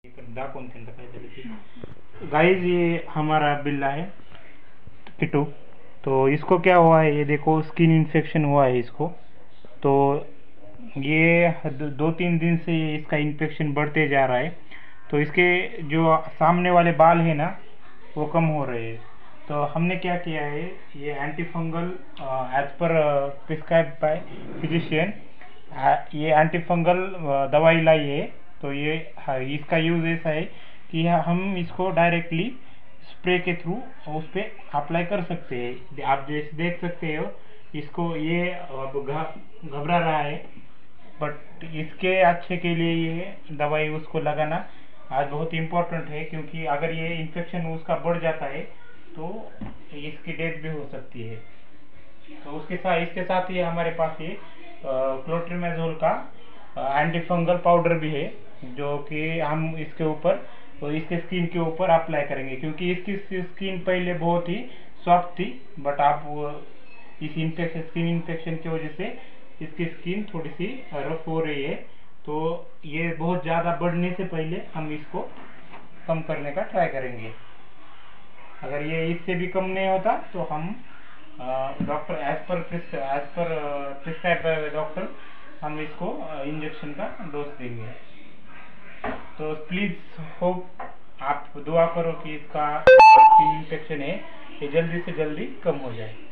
Guys ये हमारा बिल्ला है किटू। तो इसको क्या हुआ है, ये देखो स्किन इन्फेक्शन हुआ है इसको। तो ये 2-3 दिन से इसका इन्फेक्शन बढ़ते जा रहा है। तो इसके जो सामने वाले बाल है ना वो कम हो रहे हैं। तो हमने क्या किया है, ये anti fungal as per prescribe by physician ये एंटी फंगल दवाई लाई है। तो ये इसका यूज ऐसा है कि हम इसको डायरेक्टली स्प्रे के थ्रू उस पर अप्लाई कर सकते हैं। आप जैसे देख सकते हो इसको, ये अब घबरा रहा है, बट इसके अच्छे के लिए ये दवाई उसको लगाना आज बहुत इम्पोर्टेंट है। क्योंकि अगर ये इन्फेक्शन उसका बढ़ जाता है तो इसकी डेथ भी हो सकती है। तो इसके साथ ही हमारे पास ये क्लोट्रिमेजोल का एंटी फंगल पाउडर भी है, जो कि हम इसके ऊपर तो इसके स्किन के ऊपर अप्लाई करेंगे। क्योंकि इसकी स्किन पहले बहुत ही सॉफ्ट थी, बट आप इस स्किन इन्फेक्शन की वजह से इसकी स्किन थोड़ी सी रफ हो रही है। तो ये बहुत ज़्यादा बढ़ने से पहले हम इसको कम करने का ट्राई करेंगे। अगर ये इससे भी कम नहीं होता तो हम doctor as per prescribe doctor हम इसको इंजेक्शन का डोज देंगे। तो प्लीज होप आप दुआ करो कि इसका स्किन इन्फेक्शन है ये जल्दी से जल्दी कम हो जाए।